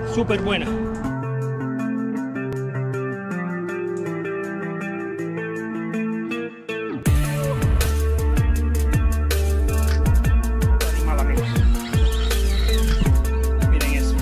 súper buena. Animal, amigos. Miren eso.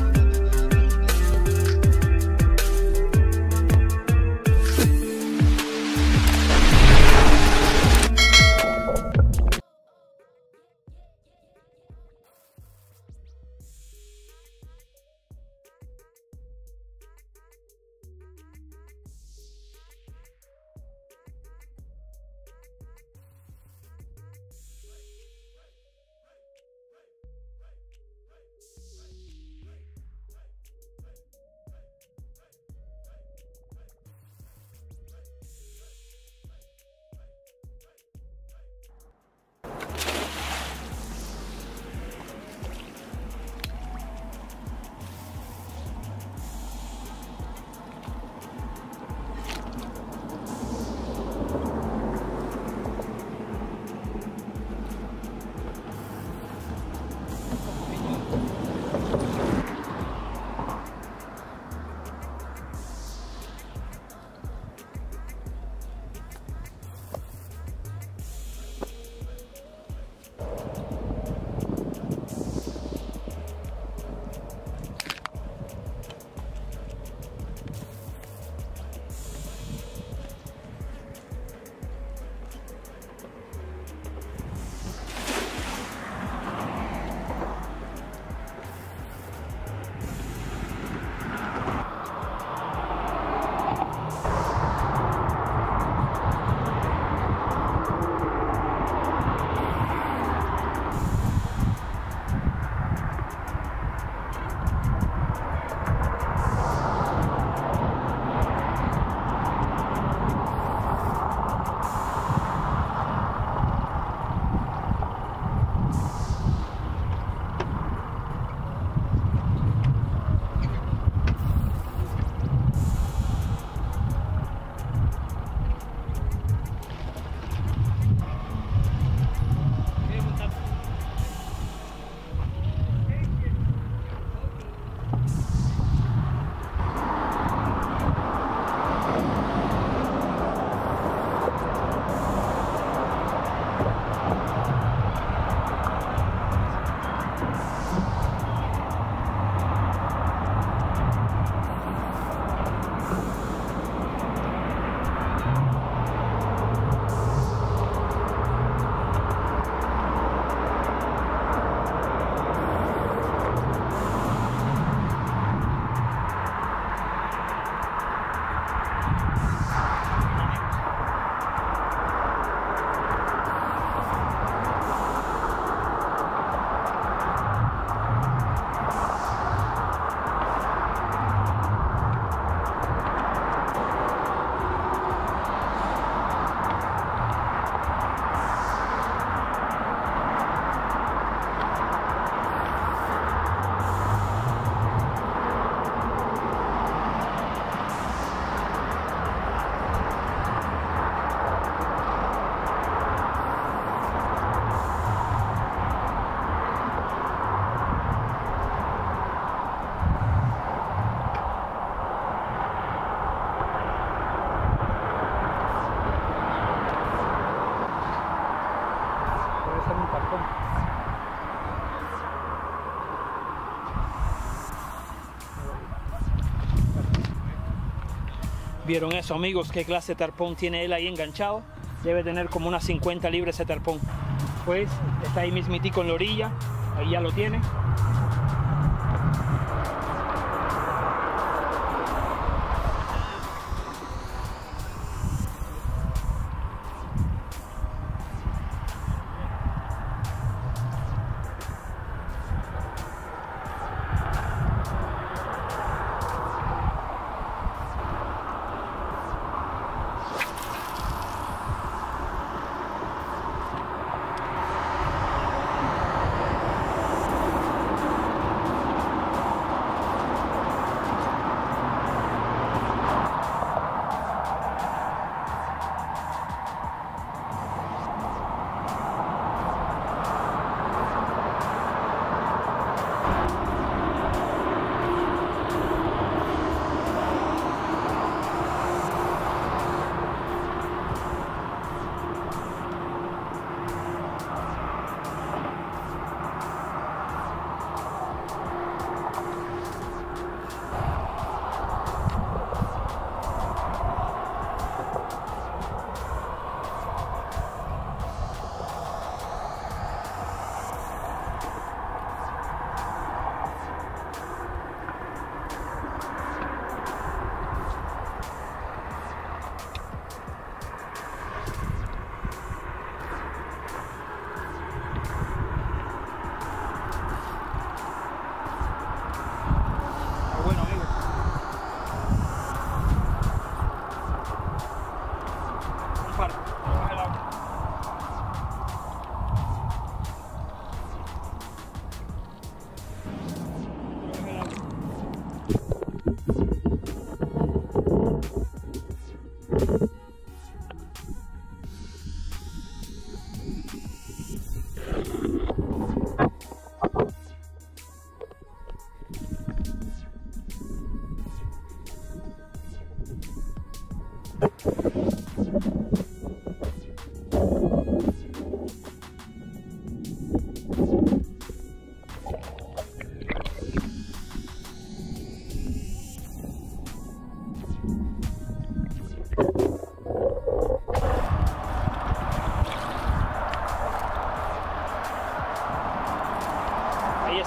¿Vieron eso, amigos? ¿Qué clase de tarpón tiene él ahí enganchado? Debe tener como unas 50 libras ese tarpón. Pues está ahí mismitico en la orilla, ahí ya lo tiene.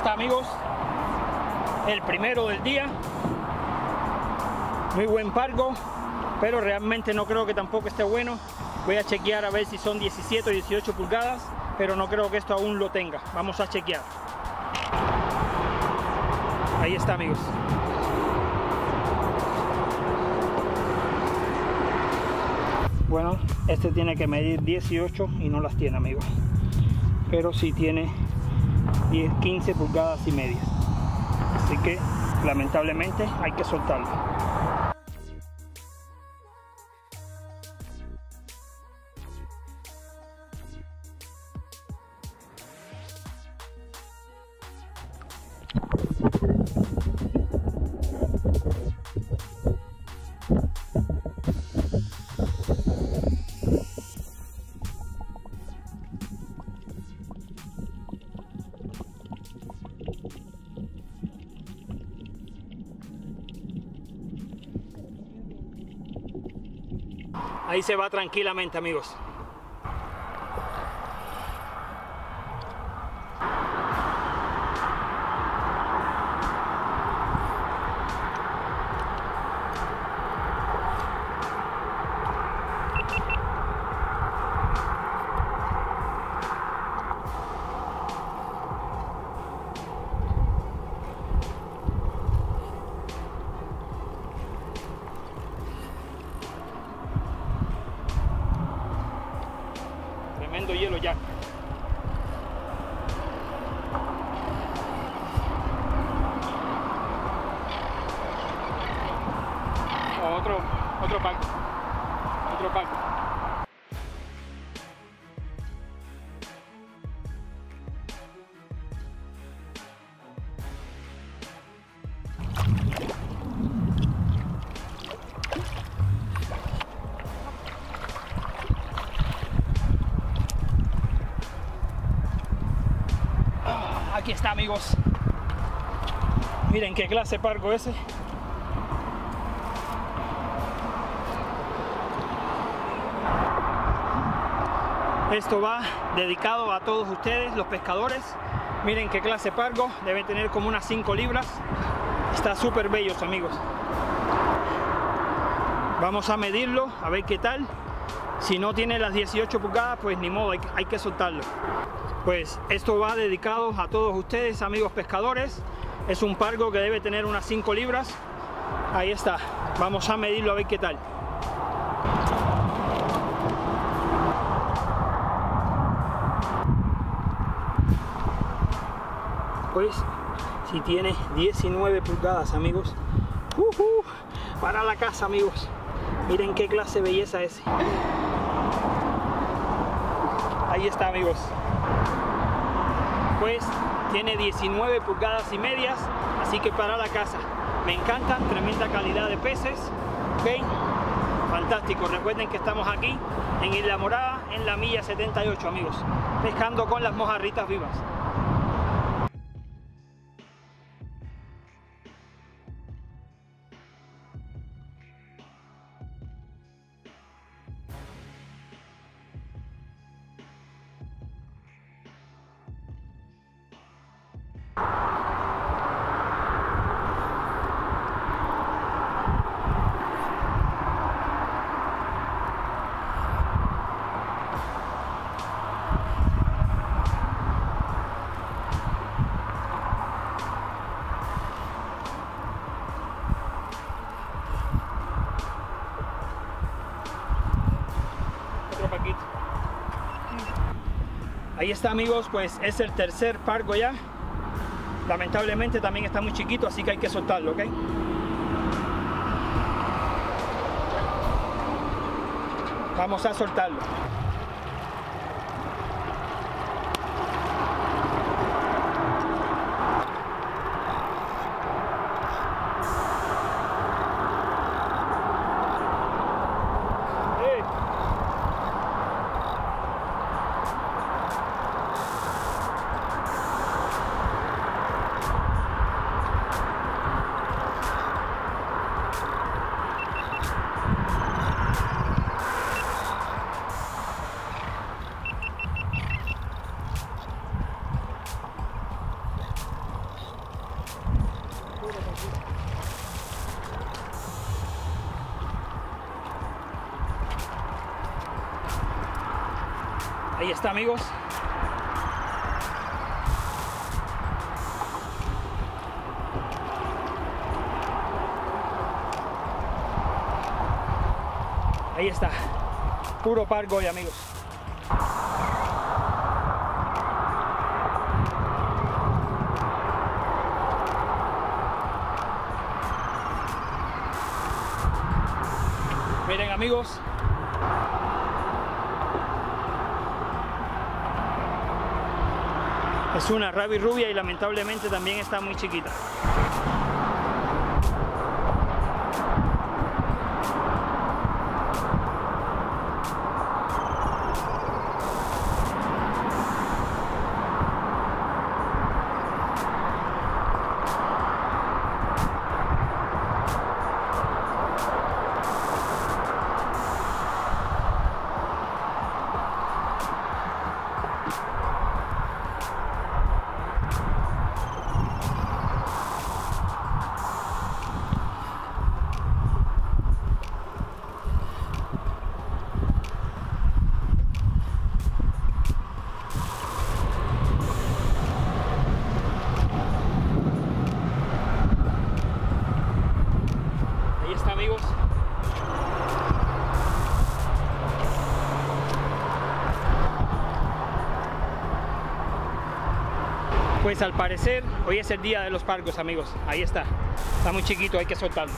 está, amigos, el primero del día. Muy buen pargo, pero realmente no creo que tampoco esté bueno. Voy a chequear a ver si son 17 o 18 pulgadas, pero no creo que esto aún lo tenga. Vamos a chequear. Ahí está, amigos. Bueno, este tiene que medir 18 y no las tiene, amigos. Pero sí tiene 15 pulgadas y media. Así que lamentablemente hay que soltarlo. Ahí se va tranquilamente, amigos. Tremendo hielo ya. Otro paco. Aquí está, amigos. Miren qué clase de pargo ese. Esto va dedicado a todos ustedes, los pescadores. Miren qué clase de pargo. Debe tener como unas 5 libras. Está súper bellos, amigos. Vamos a medirlo, a ver qué tal. Si no tiene las 18 pulgadas, pues ni modo, hay que soltarlo. Pues esto va dedicado a todos ustedes, amigos pescadores. Es un pargo que debe tener unas 5 libras. Ahí está. Vamos a medirlo a ver qué tal. Pues si tiene 19 pulgadas, amigos. Para la casa, amigos. Miren qué clase de belleza es. Ahí está, amigos. Pues tiene 19 pulgadas y medias, así que para la casa. Me encanta, tremenda calidad de peces. Ok, fantástico. Recuerden que estamos aquí en Isla Morada, en la milla 78, amigos, pescando con las mojarritas vivas. Ahí está, amigos, pues es el tercer pargo ya. Lamentablemente también está muy chiquito, así que hay que soltarlo, ¿ok? Vamos a soltarlo. Ahí está, amigos. Ahí está, puro pargo hoy, amigos. Miren, amigos, es una rabbit rubia y lamentablemente también está muy chiquita. Amigos, pues al parecer hoy es el día de los pargos, amigos. Ahí está muy chiquito, hay que soltarlo.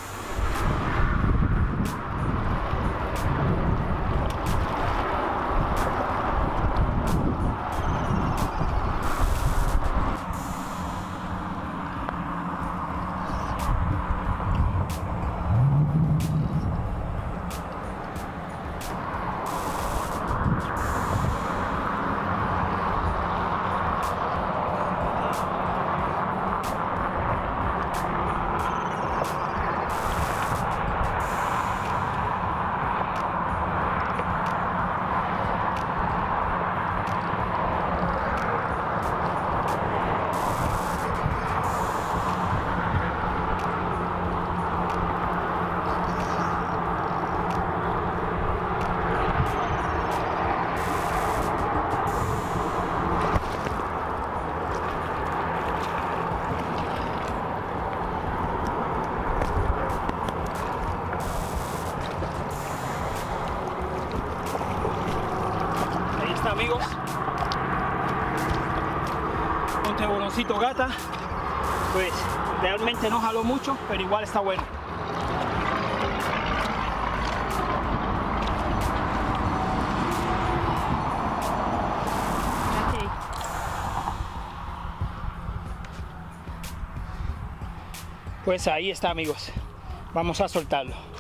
Amigos, un tiburoncito gata, pues realmente no jaló mucho, pero igual está bueno. Okay. Pues ahí está, amigos, vamos a soltarlo.